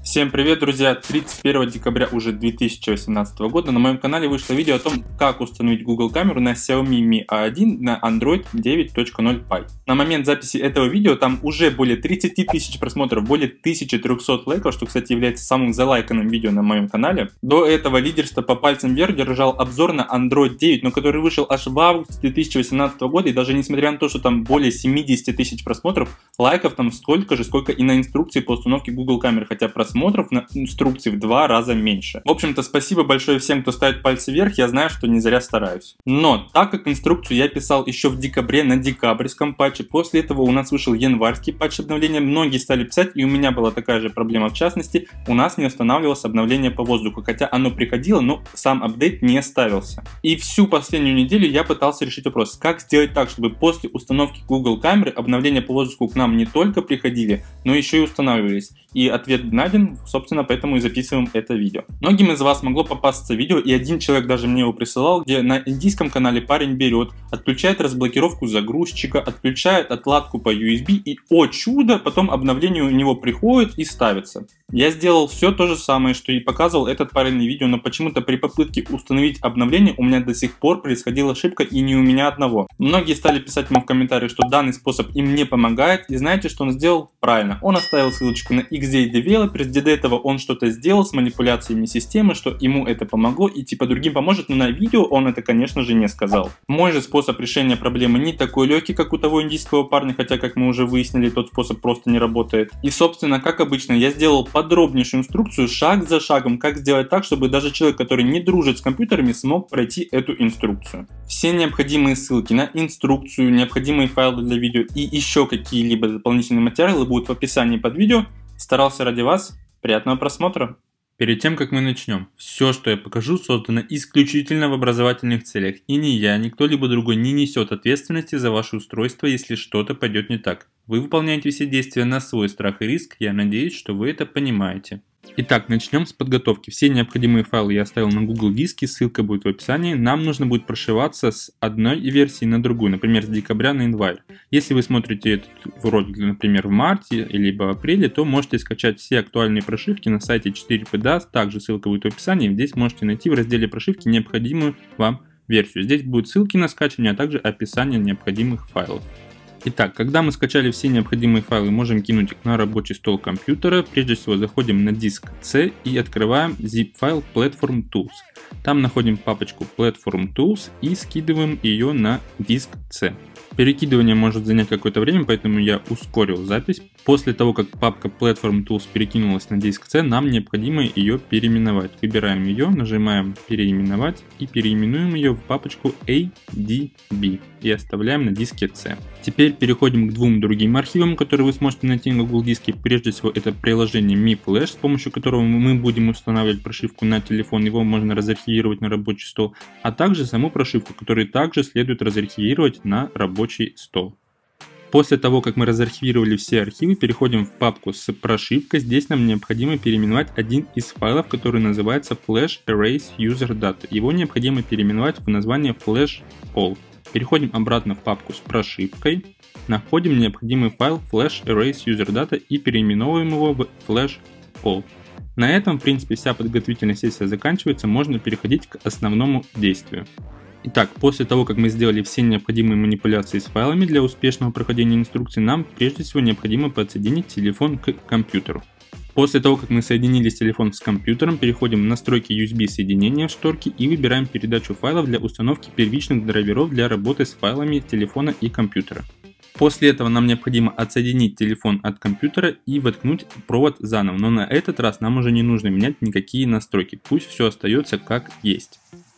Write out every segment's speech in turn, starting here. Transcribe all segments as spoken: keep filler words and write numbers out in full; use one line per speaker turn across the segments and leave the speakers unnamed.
Всем привет, друзья! тридцать первого декабря уже две тысячи восемнадцатого года на моем канале вышло видео о том, как установить Google камеру на Xiaomi Mi A один на Android девять точка ноль Pie. На момент записи этого видео там уже более тридцати тысяч просмотров, более тысячи трёхсот лайков, что, кстати, является самым залайканным видео на моем канале. До этого лидерство по пальцам вверх держал обзор на Android девять, но который вышел аж в августе две тысячи восемнадцатого года, и даже несмотря на то, что там более семидесяти тысяч просмотров, лайков там столько же, сколько и на инструкции по установке Google камеры, хотя просмотров на инструкции в два раза меньше. В общем-то, спасибо большое всем, кто ставит пальцы вверх, я знаю, что не зря стараюсь. Но, так как инструкцию я писал еще в декабре на декабрьском патче, после этого у нас вышел январский патч обновления, многие стали писать, и у меня была такая же проблема, в частности, у нас не устанавливалось обновление по воздуху, хотя оно приходило, но сам апдейт не ставился. И всю последнюю неделю я пытался решить вопрос, как сделать так, чтобы после установки Google камеры обновления по воздуху к нам не только приходили, но еще и устанавливались. И ответ найден, собственно, поэтому и записываем это видео. Многим из вас могло попасться видео, и один человек даже мне его присылал, где на индийском канале парень берет, отключает разблокировку загрузчика, отключает отладку по ю эс би, и, о чудо, потом обновление у него приходит и ставится. Я сделал все то же самое, что и показывал этот парень на видео, но почему-то при попытке установить обновление у меня до сих пор происходила ошибка, и не у меня одного. Многие стали писать ему в комментариях, что данный способ им не помогает, и знаете, что он сделал? Правильно, он оставил ссылочку на икс ди Developers, где до этого он что-то сделал с манипуляциями системы, что ему это помогло и типа другим поможет, но на видео он это, конечно же, не сказал. Мой же способ решения проблемы не такой легкий, как у того индийского парня, хотя, как мы уже выяснили, тот способ просто не работает. И, собственно, как обычно, я сделал подробнейшую инструкцию шаг за шагом, как сделать так, чтобы даже человек, который не дружит с компьютерами, смог пройти эту инструкцию. Все необходимые ссылки на инструкцию, необходимые файлы для видео и еще какие-либо дополнительные материалы будут в описании под видео. Старался ради вас. Приятного просмотра! Перед тем, как мы начнем, все, что я покажу, создано исключительно в образовательных целях, и ни я, ни кто-либо другой не несет ответственности за ваше устройство, если что-то пойдет не так. Вы выполняете все действия на свой страх и риск, я надеюсь, что вы это понимаете. Итак, начнем с подготовки. Все необходимые файлы я оставил на Google диске, ссылка будет в описании. Нам нужно будет прошиваться с одной версии на другую, например, с декабря на январь. Если вы смотрите этот ролик, например, в марте или в апреле, то можете скачать все актуальные прошивки на сайте четыре пи даст, также ссылка будет в описании. Здесь можете найти в разделе прошивки необходимую вам версию. Здесь будут ссылки на скачивание, а также описание необходимых файлов. Итак, когда мы скачали все необходимые файлы, можем кинуть их на рабочий стол компьютера. Прежде всего заходим на диск C и открываем zip-файл Platform Tools. Там находим папочку Platform Tools и скидываем ее на диск C. Перекидывание может занять какое-то время, поэтому я ускорил запись. После того, как папка Platform Tools перекинулась на диск C, нам необходимо ее переименовать. Выбираем ее, нажимаем переименовать и переименуем ее в папочку эй ди би и оставляем на диске C. Теперь переходим к двум другим архивам, которые вы сможете найти на Google диске. Прежде всего, это приложение Mi Flash, с помощью которого мы будем устанавливать прошивку на телефон. Его можно разархивировать на рабочий стол, а также саму прошивку, которую также следует разархивировать на рабочий стол. После того, как мы разархивировали все архивы, переходим в папку с прошивкой. Здесь нам необходимо переименовать один из файлов, который называется Flash Erase User Data. Его необходимо переименовать в название Flash All. Переходим обратно в папку с прошивкой, находим необходимый файл Flash Erase User Data и переименовываем его в Flash All. На этом, в принципе, вся подготовительная сессия заканчивается, можно переходить к основному действию. Итак, после того, как мы сделали все необходимые манипуляции с файлами для успешного прохождения инструкции, нам прежде всего необходимо подсоединить телефон к компьютеру. После того, как мы соединили телефон с компьютером, переходим в настройки ю эс би соединения в шторке и выбираем передачу файлов для установки первичных драйверов для работы с файлами телефона и компьютера. После этого нам необходимо отсоединить телефон от компьютера и воткнуть провод заново, но на этот раз нам уже не нужно менять никакие настройки, пусть все остается как есть.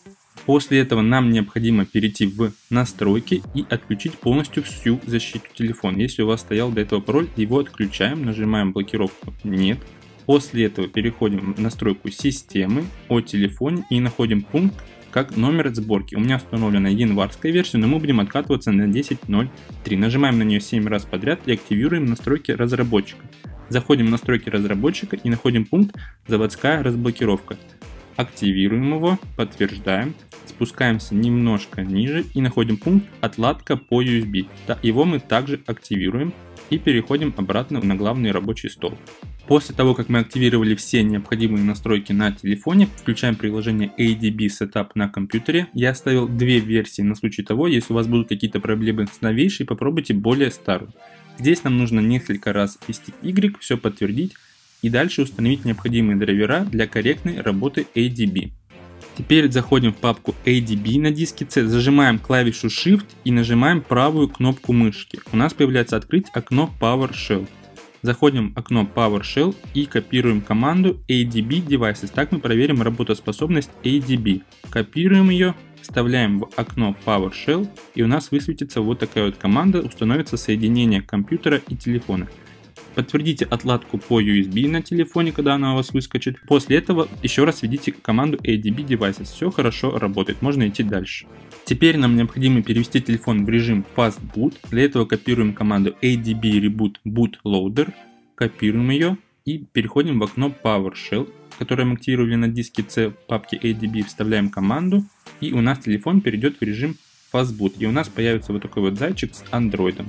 После этого нам необходимо перейти в настройки и отключить полностью всю защиту телефона. Если у вас стоял до этого пароль, его отключаем, нажимаем блокировку «Нет». После этого переходим в настройку системы о телефоне и находим пункт как номер сборки. У меня установлена январская версия, но мы будем откатываться на десять точка ноль три. Нажимаем на нее семь раз подряд и активируем настройки разработчика. Заходим в настройки разработчика и находим пункт «Заводская разблокировка». Активируем его, подтверждаем, спускаемся немножко ниже и находим пункт «Отладка по ю эс би». Его мы также активируем. и переходим обратно на главный рабочий стол. После того, как мы активировали все необходимые настройки на телефоне, включаем приложение эй ди би Setup на компьютере. Я оставил две версии на случай того, если у вас будут какие-то проблемы с новейшей, попробуйте более старую. Здесь нам нужно несколько раз ввести Y, все подтвердить и дальше установить необходимые драйвера для корректной работы эй ди би. Теперь заходим в папку эй ди би на диске C, зажимаем клавишу Shift и нажимаем правую кнопку мышки. У нас появляется открыть окно PowerShell. Заходим в окно PowerShell и копируем команду эй ди би Devices. Так мы проверим работоспособность эй ди би. Копируем ее, вставляем в окно PowerShell и у нас высветится вот такая вот команда, установится соединение компьютера и телефона. Подтвердите отладку по ю эс би на телефоне, когда она у вас выскочит. После этого еще раз введите команду эй ди би Devices. Все хорошо работает, можно идти дальше. Теперь нам необходимо перевести телефон в режим Fast Boot. Для этого копируем команду эй ди би Reboot Bootloader. Копируем ее и переходим в окно PowerShell, которое мы активировали на диске C в папке эй ди би. Вставляем команду и у нас телефон перейдет в режим Fast Boot. И у нас появится вот такой вот зайчик с андроидом.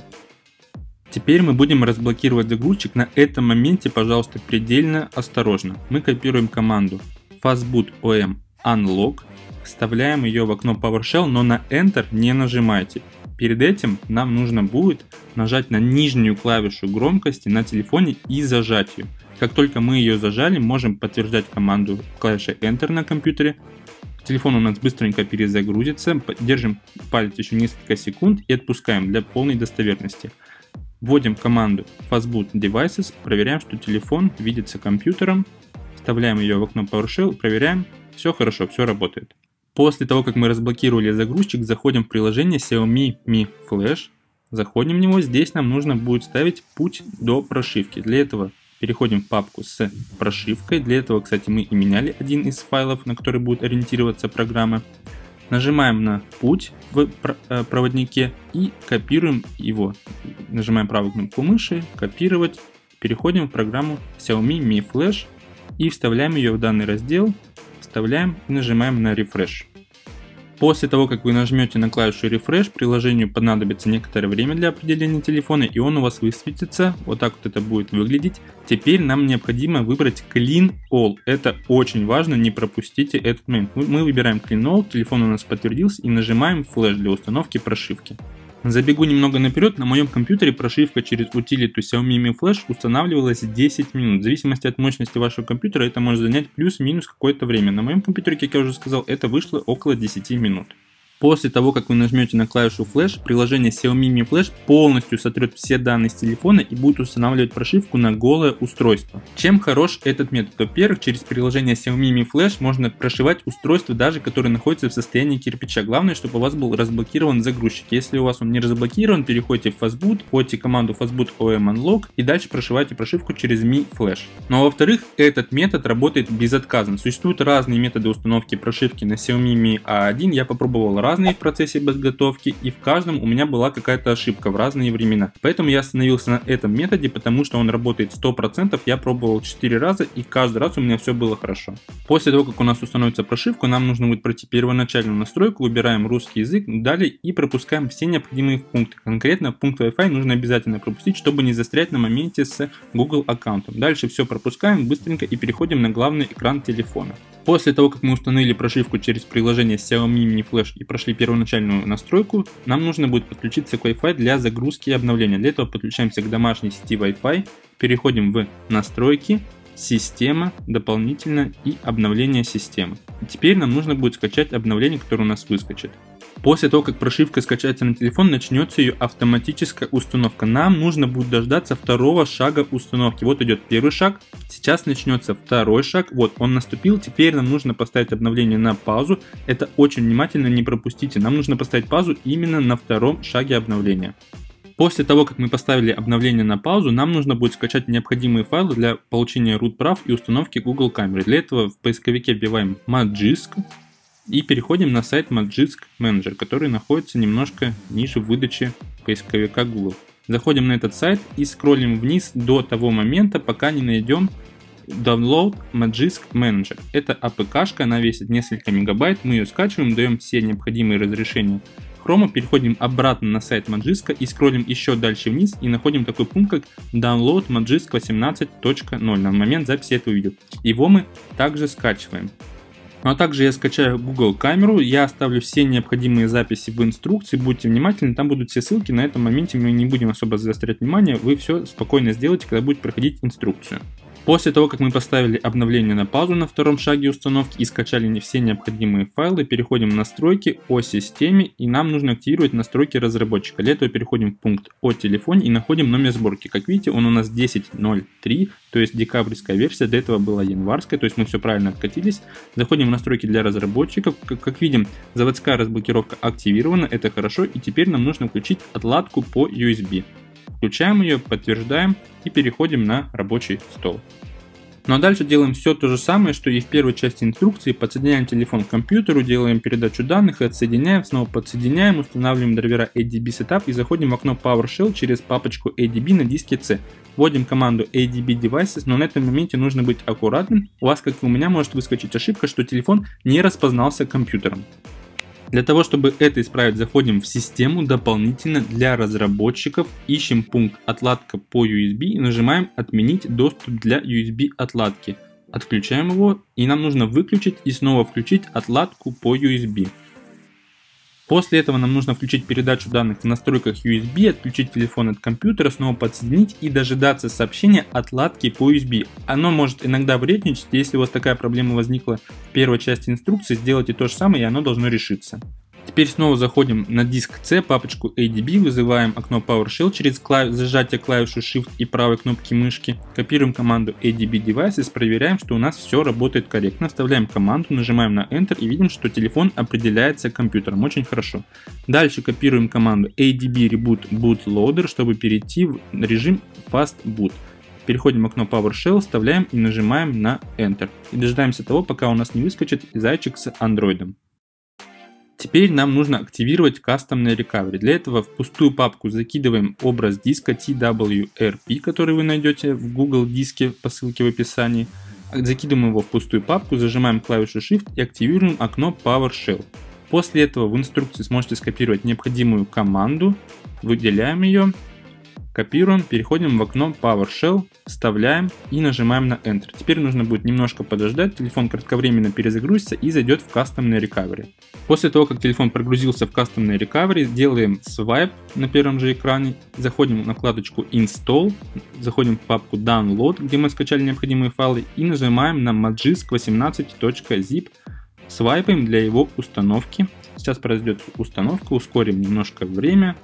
Теперь мы будем разблокировать загрузчик. На этом моменте, пожалуйста, предельно осторожно. Мы копируем команду fastboot om unlock, вставляем ее в окно PowerShell, но на Enter не нажимайте. Перед этим нам нужно будет нажать на нижнюю клавишу громкости на телефоне и зажать ее. Как только мы ее зажали, можем подтверждать команду клавишей Enter на компьютере. Телефон у нас быстренько перезагрузится. Держим палец еще несколько секунд и отпускаем для полной достоверности. Вводим команду fastboot devices, проверяем, что телефон видится компьютером, вставляем ее в окно PowerShell, проверяем, все хорошо, все работает. После того, как мы разблокировали загрузчик, заходим в приложение Xiaomi Mi Flash, заходим в него, здесь нам нужно будет ставить путь до прошивки. Для этого переходим в папку с прошивкой, для этого, кстати, мы и меняли один из файлов, на который будет ориентироваться программа. Нажимаем на путь в проводнике и копируем его. Нажимаем правую кнопку мыши, копировать, переходим в программу Xiaomi Mi Flash и вставляем ее в данный раздел, вставляем и нажимаем на Refresh. После того, как вы нажмете на клавишу Refresh, приложению понадобится некоторое время для определения телефона, и он у вас высветится. Вот так вот это будет выглядеть. Теперь нам необходимо выбрать Clean All. Это очень важно, не пропустите этот момент. Мы выбираем Clean All, телефон у нас подтвердился, и нажимаем Flash для установки прошивки. Забегу немного наперед, на моем компьютере прошивка через утилиту Xiaomi Mi Flash устанавливалась десять минут. В зависимости от мощности вашего компьютера это может занять плюс-минус какое-то время. На моем компьютере, как я уже сказал, это вышло около десяти минут. После того, как вы нажмете на клавишу Flash, приложение Xiaomi Mi Flash полностью сотрет все данные с телефона и будет устанавливать прошивку на голое устройство. Чем хорош этот метод? Во-первых, через приложение Xiaomi Mi Flash можно прошивать устройства, даже которые находятся в состоянии кирпича. Главное, чтобы у вас был разблокирован загрузчик. Если у вас он не разблокирован, переходите в Fastboot, вводите команду fastboot om unlock и дальше прошивайте прошивку через Mi Flash. Но во-вторых, этот метод работает безотказно. Существуют разные методы установки прошивки на Xiaomi Mi а один. Я попробовал разные в процессе подготовки, и в каждом у меня была какая-то ошибка в разные времена. Поэтому я остановился на этом методе, потому что он работает сто процентов. Я пробовал четыре раза, и каждый раз у меня все было хорошо. После того, как у нас установится прошивка, нам нужно будет пройти первоначальную настройку, выбираем русский язык, далее и пропускаем все необходимые пункты. Конкретно пункт Wi-Fi нужно обязательно пропустить, чтобы не застрять на моменте с Google аккаунтом. Дальше все пропускаем быстренько и переходим на главный экран телефона. После того, как мы установили прошивку через приложение Xiaomi Mi Flash и прошли первоначальную настройку, нам нужно будет подключиться к Wi-Fi для загрузки и обновления. Для этого подключаемся к домашней сети Wi-Fi, переходим в настройки, система, дополнительно и обновление системы. И теперь нам нужно будет скачать обновление, которое у нас выскочит. После того, как прошивка скачается на телефон, начнется ее автоматическая установка. Нам нужно будет дождаться второго шага установки. Вот идет первый шаг, сейчас начнется второй шаг. Вот он наступил, теперь нам нужно поставить обновление на паузу. Это очень внимательно не пропустите. Нам нужно поставить паузу именно на втором шаге обновления. После того, как мы поставили обновление на паузу, нам нужно будет скачать необходимые файлы для получения root прав и установки Google камеры. Для этого в поисковике вбиваем Magisk и переходим на сайт Magisk Manager, который находится немножко ниже в выдаче поисковика Google. Заходим на этот сайт и скроллим вниз до того момента, пока не найдем Download Magisk Manager. Это АПК-шка, она весит несколько мегабайт, мы ее скачиваем, даем все необходимые разрешения Chrome, переходим обратно на сайт Magisk и скроллим еще дальше вниз и находим такой пункт, как Download Magisk восемнадцать точка ноль на момент записи этого видео. Его мы также скачиваем. Ну а также я скачаю Google камеру, я оставлю все необходимые записи в инструкции, будьте внимательны, там будут все ссылки, на этом моменте мы не будем особо заострять внимание, вы все спокойно сделаете, когда будете проходить инструкцию. После того, как мы поставили обновление на паузу на втором шаге установки и скачали не все необходимые файлы, переходим в настройки о системе и нам нужно активировать настройки разработчика. Для этого переходим в пункт о телефоне и находим номер сборки. Как видите, он у нас десять ноль три, то есть декабрьская версия, до этого была январская, то есть мы все правильно откатились. Заходим в настройки для разработчиков, как, как видим, заводская разблокировка активирована, это хорошо, и теперь нам нужно включить отладку по ю эс би. Включаем ее, подтверждаем и переходим на рабочий стол. Ну а дальше делаем все то же самое, что и в первой части инструкции. Подсоединяем телефон к компьютеру, делаем передачу данных, отсоединяем, снова подсоединяем, устанавливаем драйвера эй ди би Setup и заходим в окно PowerShell через папочку эй ди би на диске C. Вводим команду эй ди би Devices, но на этом моменте нужно быть аккуратным. У вас, как и у меня, может выскочить ошибка, что телефон не распознался компьютером. Для того, чтобы это исправить, заходим в систему дополнительно для разработчиков, ищем пункт отладка по ю эс би и нажимаем отменить доступ для ю эс би отладки. Отключаем его и нам нужно выключить и снова включить отладку по ю эс би. После этого нам нужно включить передачу данных в настройках ю эс би, отключить телефон от компьютера, снова подсоединить и дожидаться сообщения отладки по ю эс би. Оно может иногда вредничать, если у вас такая проблема возникла в первой части инструкции, сделайте то же самое и оно должно решиться. Теперь снова заходим на диск C, папочку эй ди би, вызываем окно PowerShell через клав... зажатие клавиши Shift и правой кнопки мышки, копируем команду эй ди би Devices, проверяем, что у нас все работает корректно, вставляем команду, нажимаем на Enter и видим, что телефон определяется компьютером, очень хорошо. Дальше копируем команду эй ди би Reboot Bootloader, чтобы перейти в режим Fast Boot. Переходим в окно PowerShell, вставляем и нажимаем на Enter. И дожидаемся того, пока у нас не выскочит зайчик с андроидом. Теперь нам нужно активировать кастомный recovery. Для этого в пустую папку закидываем образ диска ти дабл ю эр пи, который вы найдете в Google диске по ссылке в описании. Закидываем его в пустую папку, зажимаем клавишу Shift и активируем окно PowerShell. После этого в инструкции сможете скопировать необходимую команду, выделяем ее, копируем, переходим в окно PowerShell, вставляем и нажимаем на Enter. Теперь нужно будет немножко подождать, телефон кратковременно перезагрузится и зайдет в кастомный recovery. После того, как телефон прогрузился в кастомный recovery, делаем свайп на первом же экране, заходим на вкладочку Install, заходим в папку Download, где мы скачали необходимые файлы, и нажимаем на magisk восемнадцать точка zip, свайпаем для его установки. Сейчас произойдет установка, ускорим немножко время.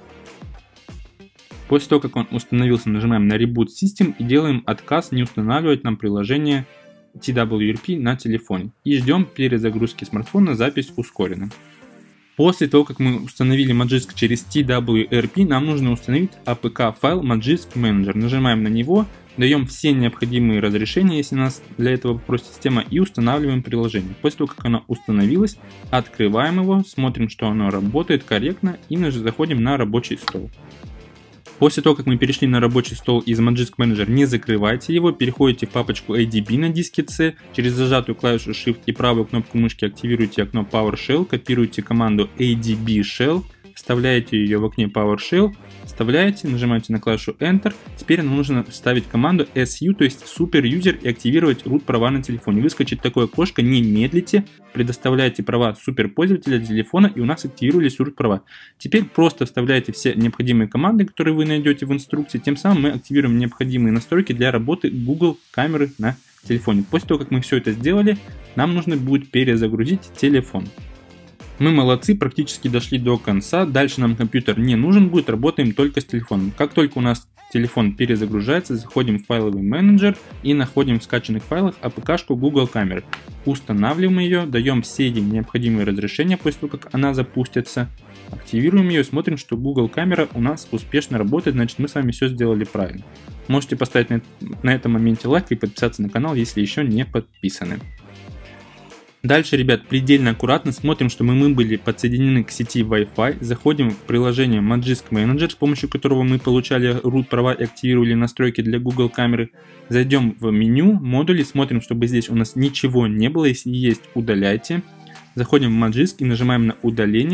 После того, как он установился, нажимаем на Reboot System и делаем отказ не устанавливать нам приложение ти дабл ю эр пи на телефоне. И ждем перезагрузки смартфона, запись ускорена. После того, как мы установили Magisk через ти дабл ю эр пи, нам нужно установить эй пи кей файл Magisk Manager. Нажимаем на него, даем все необходимые разрешения, если нас для этого попросит система, и устанавливаем приложение. После того, как оно установилось, открываем его, смотрим, что оно работает корректно и заходим на рабочий стол. После того, как мы перешли на рабочий стол из Magisk Manager, не закрывайте его, переходите в папочку эй ди би на диске C, через зажатую клавишу Shift и правую кнопку мышки активируйте окно PowerShell, копируйте команду эй ди би Shell, вставляете ее в окне PowerShell, вставляете, нажимаете на клавишу Enter. Теперь нам нужно вставить команду эс ю, то есть Super User, и активировать root права на телефоне. Выскочит такое окошко, не медлите, предоставляйте права суперпользователя для телефона, и у нас активировались root права. Теперь просто вставляете все необходимые команды, которые вы найдете в инструкции, тем самым мы активируем необходимые настройки для работы Google камеры на телефоне. После того, как мы все это сделали, нам нужно будет перезагрузить телефон. Мы молодцы, практически дошли до конца, дальше нам компьютер не нужен будет, работаем только с телефоном. Как только у нас телефон перезагружается, заходим в файловый менеджер и находим в скачанных файлах эй пи кей-шку Google камеры. Устанавливаем ее, даем все необходимые разрешения после того, как она запустится. Активируем ее и смотрим, что Google камера у нас успешно работает, значит мы с вами все сделали правильно. Можете поставить на, на этом моменте лайк и подписаться на канал, если еще не подписаны. Дальше, ребят, предельно аккуратно смотрим, чтобы мы были подсоединены к сети Wi-Fi. Заходим в приложение Magisk Manager, с помощью которого мы получали root права и активировали настройки для Google камеры. Зайдем в меню, модули, смотрим, чтобы здесь у нас ничего не было. Если есть, удаляйте. Заходим в Magisk и нажимаем на удаление.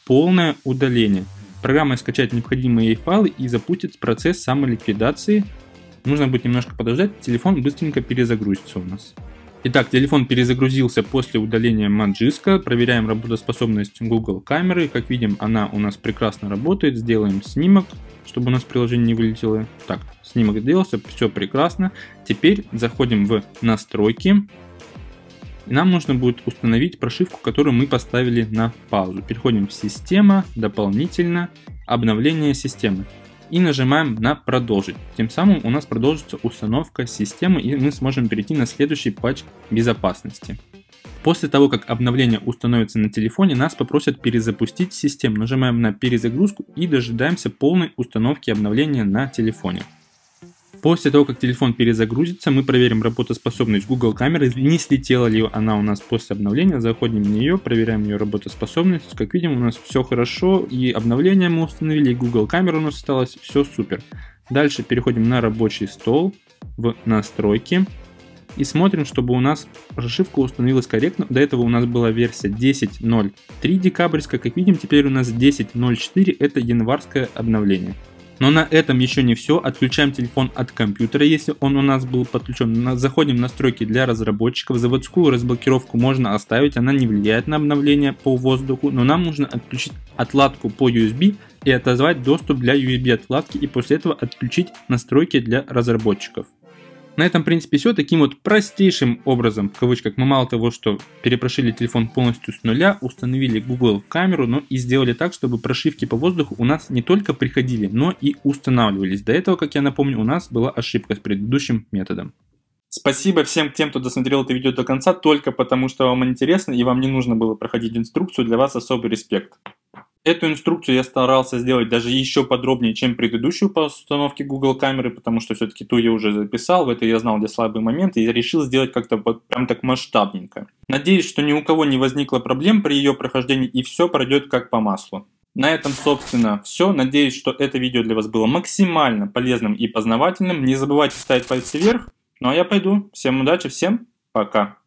полное удаление. Программа скачает необходимые ей файлы и запустит процесс самоликвидации. Нужно будет немножко подождать, телефон быстренько перезагрузится у нас. Итак, телефон перезагрузился после удаления Magisk. Проверяем работоспособность Google камеры. Как видим, она у нас прекрасно работает. Сделаем снимок, чтобы у нас приложение не вылетело. Так, снимок сделался, все прекрасно. Теперь заходим в настройки. И нам нужно будет установить прошивку, которую мы поставили на паузу. Переходим в система, дополнительно, обновление системы. И нажимаем на продолжить. Тем самым у нас продолжится установка системы, и мы сможем перейти на следующий патч безопасности. После того, как обновление установится на телефоне, нас попросят перезапустить систему. Нажимаем на перезагрузку и дожидаемся полной установки обновления на телефоне. После того, как телефон перезагрузится, мы проверим работоспособность Google камеры, не слетела ли она у нас после обновления. Заходим в нее, проверяем ее работоспособность. Как видим, у нас все хорошо, и обновление мы установили, и Google камера у нас осталась, все супер. Дальше переходим на рабочий стол, в настройки, и смотрим, чтобы у нас прошивка установилась корректно. До этого у нас была версия десять ноль три декабрьская, как видим, теперь у нас десять ноль четыре, это январское обновление. Но на этом еще не все. Отключаем телефон от компьютера, если он у нас был подключен. Заходим в настройки для разработчиков. Заводскую разблокировку можно оставить, она не влияет на обновление по воздуху. Но нам нужно отключить отладку по ю эс би и отозвать доступ для ю эс би отладки. И после этого отключить настройки для разработчиков. На этом, в принципе, все. Таким вот простейшим образом, в кавычках, мы мало того, что перепрошили телефон полностью с нуля, установили Google камеру, но и сделали так, чтобы прошивки по воздуху у нас не только приходили, но и устанавливались. До этого, как я напомню, у нас была ошибка с предыдущим методом. Спасибо всем тем, кто досмотрел это видео до конца, только потому что вам интересно и вам не нужно было проходить инструкцию. Для вас особый респект. Эту инструкцию я старался сделать даже еще подробнее, чем предыдущую по установке Google камеры, потому что все-таки ту я уже записал, в этой я знал, где слабые моменты, и я решил сделать как-то прям так масштабненько. Надеюсь, что ни у кого не возникло проблем при ее прохождении, и все пройдет как по маслу. На этом, собственно, все. Надеюсь, что это видео для вас было максимально полезным и познавательным. Не забывайте ставить пальцы вверх. Ну а я пойду. Всем удачи, всем пока.